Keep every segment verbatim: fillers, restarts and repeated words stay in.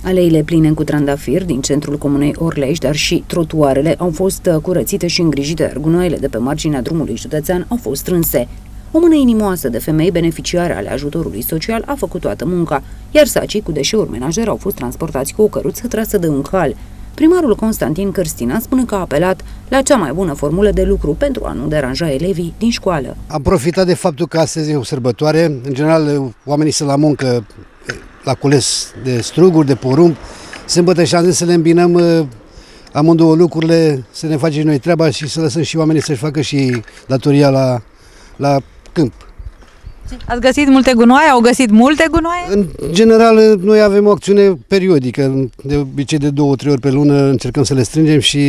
Aleile pline cu trandafir din centrul comunei Orlești, dar și trotuarele au fost curățite și îngrijite, iar gunoaiele de pe marginea drumului județean au fost strânse. O mână inimoasă de femei beneficiare ale ajutorului social a făcut toată munca, iar sacii cu deșeuri menajere au fost transportați cu o căruță trasă de un cal. Primarul Constantin Cârstina spune că a apelat la cea mai bună formulă de lucru pentru a nu deranja elevii din școală. Am profitat de faptul că astăzi e o sărbătoare. În general, oamenii sunt la muncă, la cules de struguri, de porumb. Sâmbătă și am zis să le îmbinăm amândouă lucrurile, să ne facem noi treaba și să lăsăm și oamenii să-și facă și datoria la, la câmp. Ați găsit multe gunoaie? Au găsit multe gunoaie? În general, noi avem o acțiune periodică, de obicei de două, trei ori pe lună încercăm să le strângem și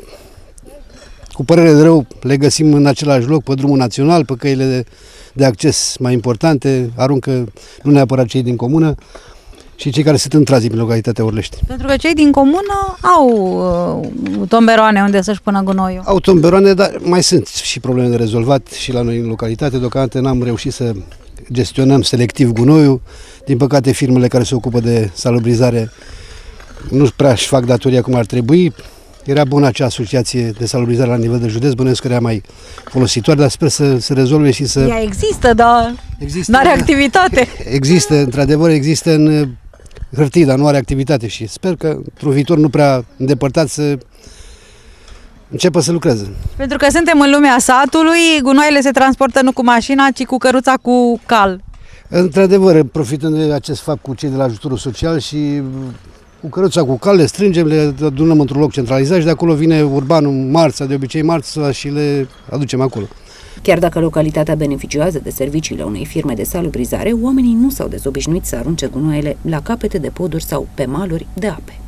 cu părere de rău le găsim în același loc, pe drumul național, pe căile de, de acces mai importante, aruncă nu neapărat cei din comună și cei care sunt în tranzit în localitatea Orlești. Pentru că cei din comună au uh, tomberoane unde să-și pună gunoiul. Au tomberoane, dar mai sunt și probleme de rezolvat și la noi în localitate. Deocamdată n-am reușit să gestionăm selectiv gunoiul. Din păcate, firmele care se ocupă de salubrizare nu prea își fac datoria cum ar trebui. Era bună acea asociație de salubrizare la nivel de județ, bănuiesc că era mai folositoare, dar sper să se rezolve și să... Ea există, dar nu are activitate. Există, într-adevăr, există în hârtii, dar nu are activitate și sper că într-un viitor nu prea îndepărtat să începă să lucreze. Pentru că suntem în lumea satului, gunoaiele se transportă nu cu mașina, ci cu căruța cu cal. Într-adevăr, profităm de acest fapt cu cei de la ajutorul social și cu căruța cu cal le strângem, le adunăm într-un loc centralizat și de acolo vine urbanul marța, de obicei marța, și le aducem acolo. Chiar dacă localitatea beneficiază de serviciile unei firme de salubrizare, oamenii nu s-au dezobișnuit să arunce gunoaiele la capete de poduri sau pe maluri de ape.